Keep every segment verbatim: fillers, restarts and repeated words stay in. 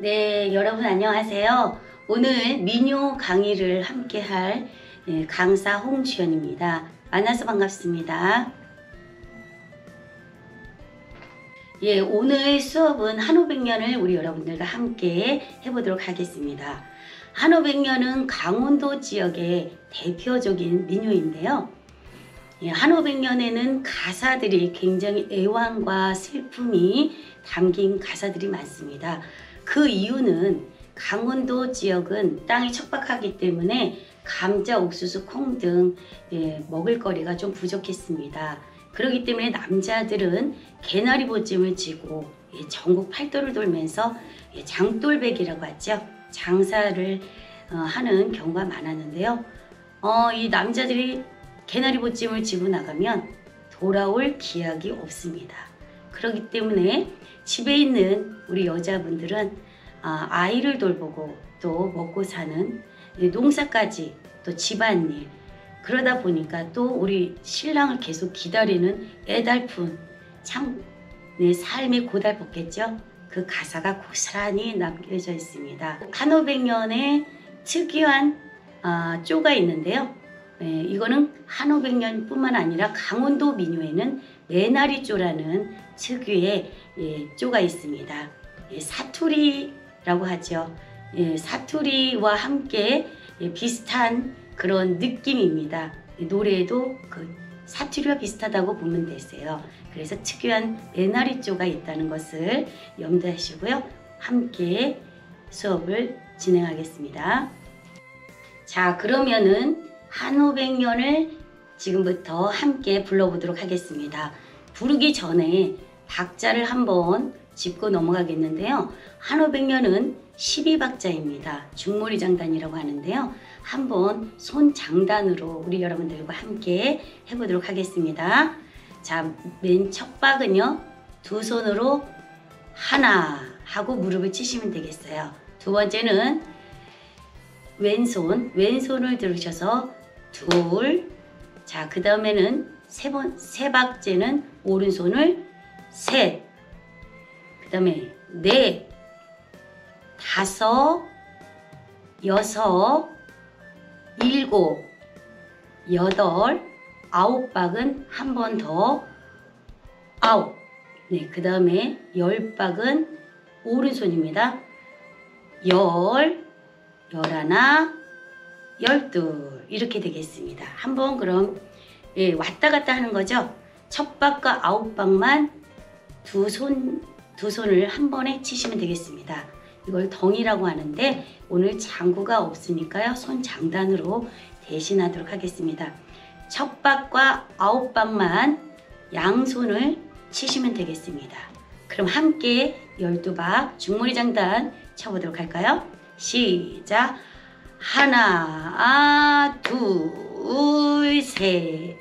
네, 여러분 안녕하세요. 오늘 민요 강의를 함께 할 강사 홍주연입니다. 만나서 반갑습니다. 예, 오늘 수업은 한오백년을 우리 여러분들과 함께 해보도록 하겠습니다. 한오백년은 강원도 지역의 대표적인 민요인데요. 예, 한오백년에는 가사들이 굉장히 애환과 슬픔이 담긴 가사들이 많습니다. 그 이유는 강원도 지역은 땅이 척박하기 때문에 감자, 옥수수, 콩 등 예, 먹을거리가 좀 부족했습니다. 그렇기 때문에 남자들은 개나리 보찜을 지고 예, 전국 팔도를 돌면서 예, 장돌배기라고 하죠. 장사를 어, 하는 경우가 많았는데요. 어, 이 남자들이 개나리 보찜을 지고 나가면 돌아올 기약이 없습니다. 그렇기 때문에 집에 있는 우리 여자분들은 아, 아이를 돌보고 또 먹고 사는 농사까지 또 집안일, 그러다 보니까 또 우리 신랑을 계속 기다리는 애달픈 참 네, 삶이 고달팠겠죠. 그 가사가 고스란히 남겨져 있습니다. 한오백년의 특이한 아, 쪼가 있는데요. 예, 이거는 한오백년 뿐만 아니라 강원도 민요에는 내나리쪼라는 특유의 예, 쪼가 있습니다. 예, 사투리라고 하죠. 예, 사투리와 함께 예, 비슷한 그런 느낌입니다. 예, 노래도 그 사투리와 비슷하다고 보면 되세요. 그래서 특유한 내나리쪼가 있다는 것을 염두하시고요. 함께 수업을 진행하겠습니다. 자, 그러면은 한오백년을 지금부터 함께 불러보도록 하겠습니다. 부르기 전에 박자를 한번 짚고 넘어가겠는데요. 한오백년은 십이 박자입니다. 중몰이장단이라고 하는데요. 한번 손장단으로 우리 여러분들과 함께 해보도록 하겠습니다. 자, 맨 첫 박은요. 두 손으로 하나 하고 무릎을 치시면 되겠어요. 두 번째는 왼손, 왼손을 들으셔서 둘, 자, 그 다음에는 세 번, 세 박자는 오른손을 셋, 그 다음에 넷, 다섯, 여섯, 일곱, 여덟, 아홉 박은 한 번 더, 아홉, 네, 그 다음에 열 박은 오른손입니다. 열, 열하나, 열둘 이렇게 되겠습니다. 한번 그럼 예, 왔다 갔다 하는 거죠. 첫 박과 아홉 박만 두 손, 두 손을 한 번에 치시면 되겠습니다. 이걸 덩이라고 하는데 오늘 장구가 없으니까요. 손 장단으로 대신하도록 하겠습니다. 첫 박과 아홉 박만 양손을 치시면 되겠습니다. 그럼 함께 열두 박 중몰이 장단 쳐보도록 할까요? 시작! 하나, 둘, 셋,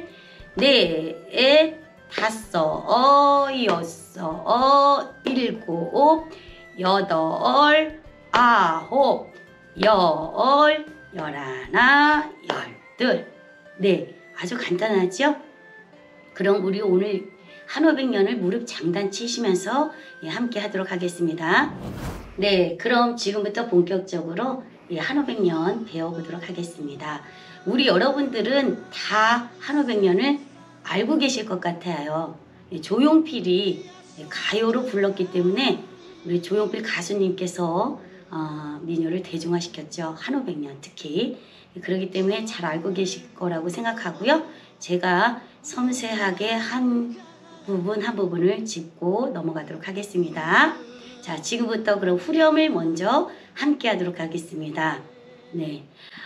넷, 다섯, 여섯, 일곱, 여덟, 아홉, 열, 열하나, 열둘. 네, 아주 간단하죠? 그럼 우리 오늘 한오백년을 무릎 장단 치시면서 예, 함께 하도록 하겠습니다. 네, 그럼 지금부터 본격적으로 예, 한오백년 배워보도록 하겠습니다. 우리 여러분들은 다 한오백년을 알고 계실 것 같아요. 예, 조용필이 예, 가요로 불렀기 때문에 우리 조용필 가수님께서 어, 민요를 대중화시켰죠. 한오백년 특히. 예, 그렇기 때문에 잘 알고 계실 거라고 생각하고요. 제가 섬세하게 한 부분 한 부분을 짚고 넘어가도록 하겠습니다. 자, 지금부터 그럼 후렴을 먼저 함께 하도록 하겠습니다. 네.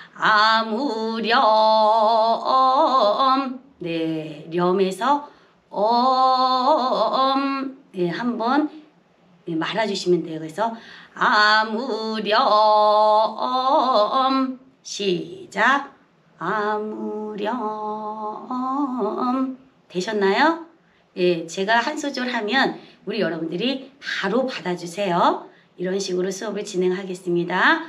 아무렴. 네. 렴에서 엄. 네. 한번 네, 말아주시면 돼요. 그래서 아무렴. 시작. 아무렴. 되셨나요? 예, 제가 한 소절 하면 우리 여러분들이 바로 받아주세요. 이런 식으로 수업을 진행하겠습니다.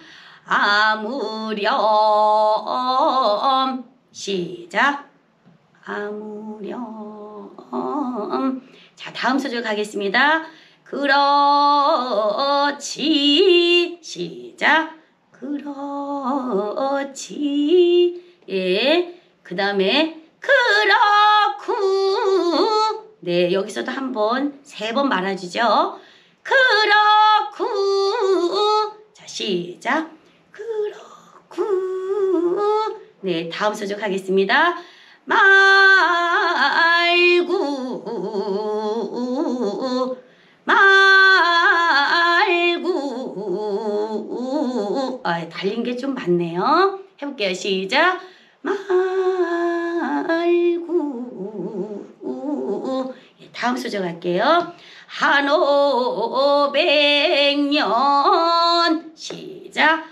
아무렴. 시작. 아무렴. 자, 다음 소절 가겠습니다. 그렇지. 시작. 그렇지. 예. 그 다음에 그렇구. 네, 여기서도 한 번, 세 번 말아주죠. 그렇구. 자, 시작. 그렇구. 네, 다음 소절 가겠습니다. 말구. 말구. 아, 달린 게 좀 많네요. 해볼게요. 시작. 말구. 예, 다음 소절 갈게요. 한오백년. 시작.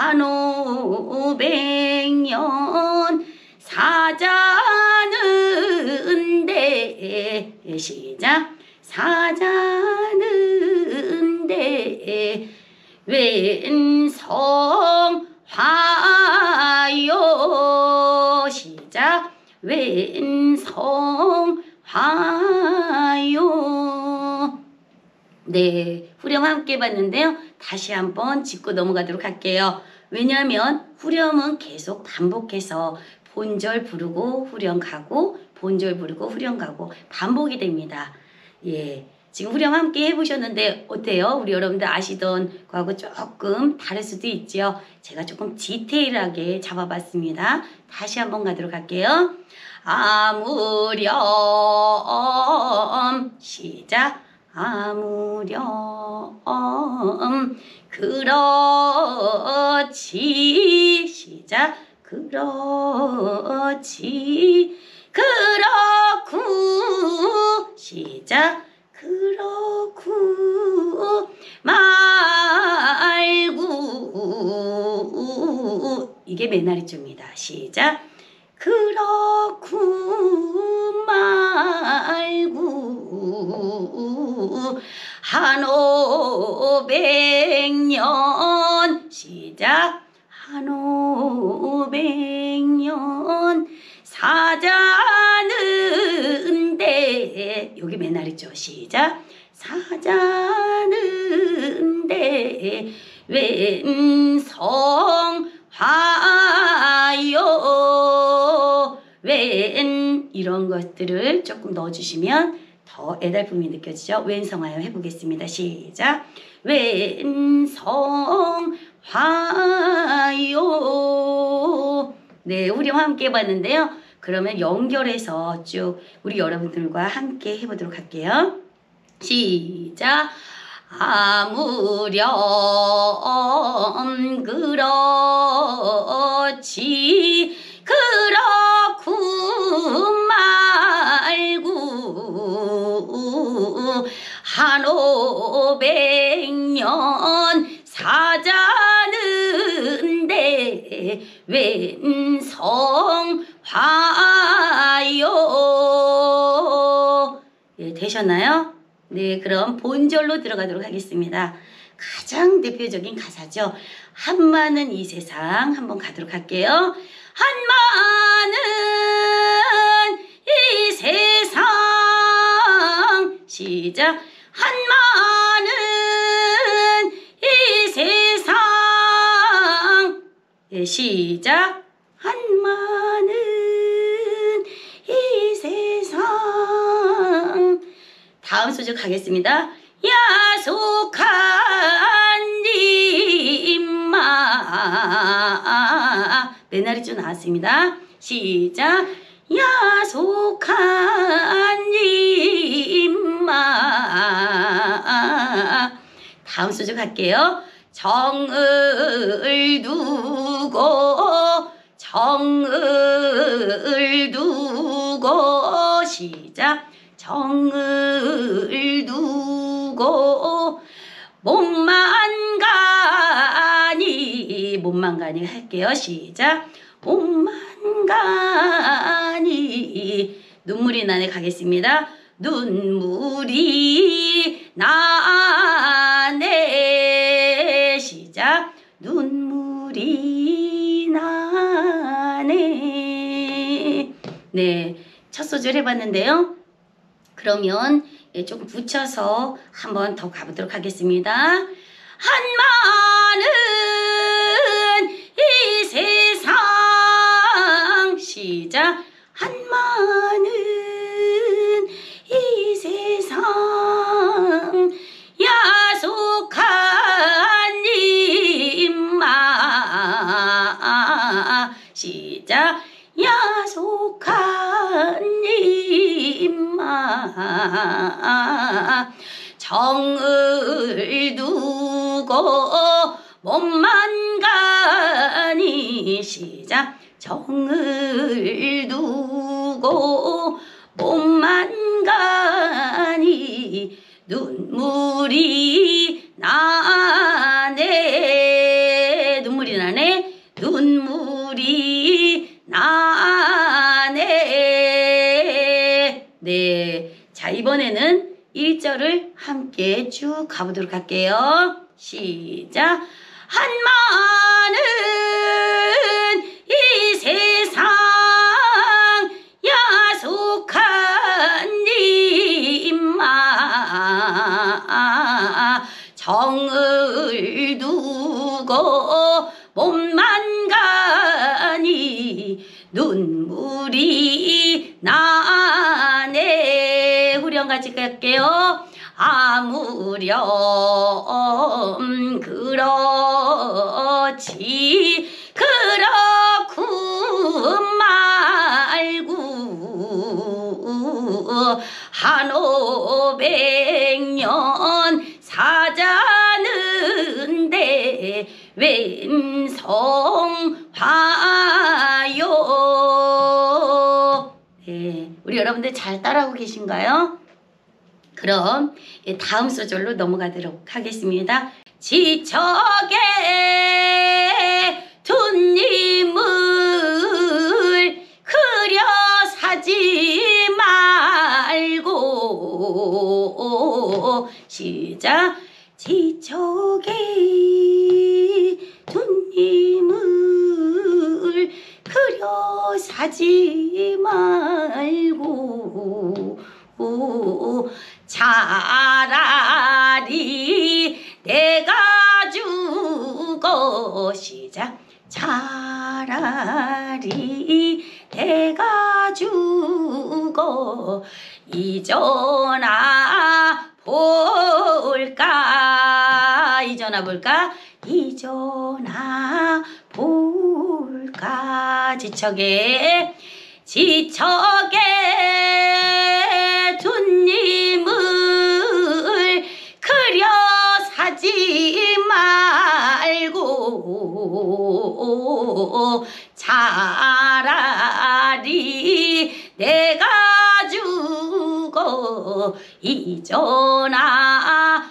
한오백년 사자는데. 예, 시작. 사자는데 웬성화요. 시작. 웬성화요. 네, 후렴 함께 봤는데요. 다시 한번 짚고 넘어가도록 할게요. 왜냐하면 후렴은 계속 반복해서 본절 부르고 후렴 가고 본절 부르고 후렴 가고 반복이 됩니다. 예, 지금 후렴 함께 해보셨는데 어때요? 우리 여러분들 아시던 거하고 조금 다를 수도 있죠. 제가 조금 디테일하게 잡아봤습니다. 다시 한번 가도록 할게요. 아무렴. 시작. 아무렴. 그렇지. 시작. 그렇지. 그렇구. 시작. 그렇구. 말구. 이게 매나리조입니다. 시작. 그렇구. 말구. 한오백년. 시작. 한오백년 사자는데. 여기 매나리죠. 시작. 사자는데 웬성화요. 웬 이런 것들을 조금 넣어주시면 더 애달픔이 느껴지죠. 웬성화요 해보겠습니다. 시작. 웬성화요. 네, 우리와 함께 해봤는데요. 그러면 연결해서 쭉 우리 여러분들과 함께 해보도록 할게요. 시작. 아무렴 그렇지. 그렇구 말구. 한오백년 사자는데 웬성화요. 예, 되셨나요? 네, 그럼 본절로 들어가도록 하겠습니다. 가장 대표적인 가사죠. 한마는 이 세상 한번 가도록 할게요. 한마는 이 세상. 시작. 한마는 이 세상. 예, 시작. 한마는 이 세상. 다음 소절 가겠습니다. 야속한 님마. 매나리조 나왔습니다. 시작. 야속한 님마. 다음 소절 갈게요. 정을 두고 정을 두고. 시작. 정을 두고 몸만 가니. 몸만 가니 할게요. 시작. 몸만 가니. 눈물이 나네 가겠습니다. 눈물이 나네. 시작. 눈물이 나네. 네, 첫 소절 해봤는데요. 그러면 예, 조금 붙여서 한번 더 가보도록 하겠습니다. 한마는 이 세상 시작. 한마는 이 세상 야속한 입마 시작. 야속한 입마 정을 두고 몸만 가니 시작. 정을 두고 몸만 가니 눈물이 나네. 눈물이 나네. 눈물이 나네. 네. 자, 이번에는 일 절을 함께 쭉 가보도록 할게요. 시작. 한마는 이 세상 야속한 입마 정을 두고 몸만 가니 눈물이 나네. 후렴 같이 갈게요. 아무렴 그렇지 그렇고 말고 한오백년 사자는데 웬성화요. 네, 우리 여러분들 잘 따라하고 계신가요? 그럼 다음 소절로 넘어가도록 하겠습니다. 지척에 둔님을 그려 사지 말고 시작. 지척에 둔님을 그려 사지 말고 차라리 내가 죽어 시작. 차라리 내가 죽어 잊어나 볼까. 잊어나 볼까. 잊어나 볼까. 지척에 지척에 둔님을 그려 사지 말고 차라리 내가 죽어 잊어나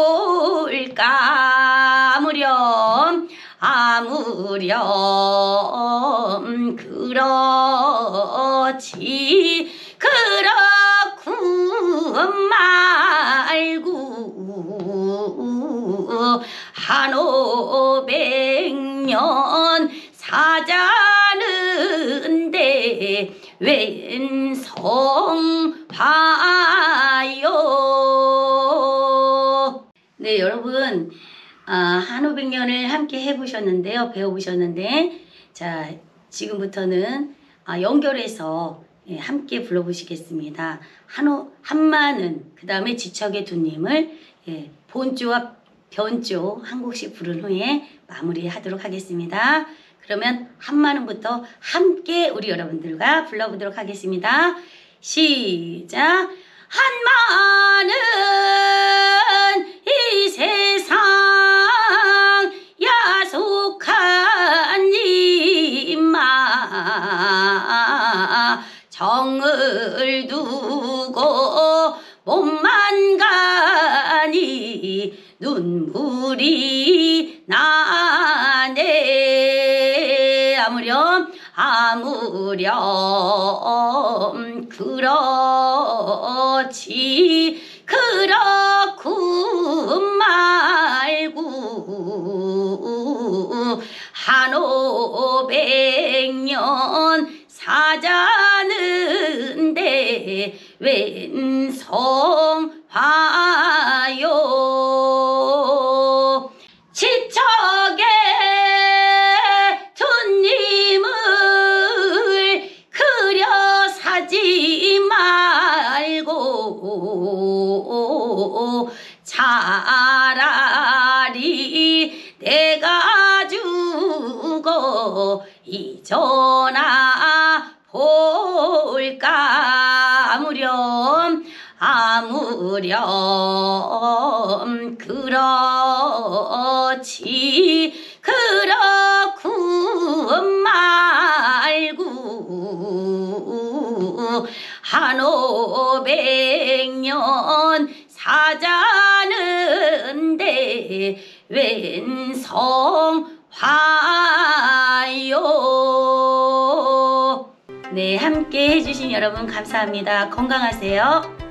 볼까. 아무렴 아무렴 그렇지 그렇고 말고 한오백년 사자는데 웬성화요. 네, 여러분 아, 한오백년을 함께 해보셨는데요. 배워보셨는데 자, 지금부터는 아, 연결해서 예, 함께 불러보시겠습니다. 한호, 한마는 그 다음에 지척의 둔님을 예, 본조와 변조 한 곡씩 부른 후에 마무리하도록 하겠습니다. 그러면 한마는부터 함께 우리 여러분들과 불러보도록 하겠습니다. 시작. 한마는 이 세상 야속한 입마 정을 두고 몸만 가니 눈물이 나네. 아무렴 아무렴 그렇지 그렇고 말고 한오백년 사자는데 웬성 잊어나 볼까 아무렴 아무렴 그렇지 그렇고 말고 한오백년 사자는데 웬 성화요. 네, 함께 해주신 여러분 감사합니다. 건강하세요.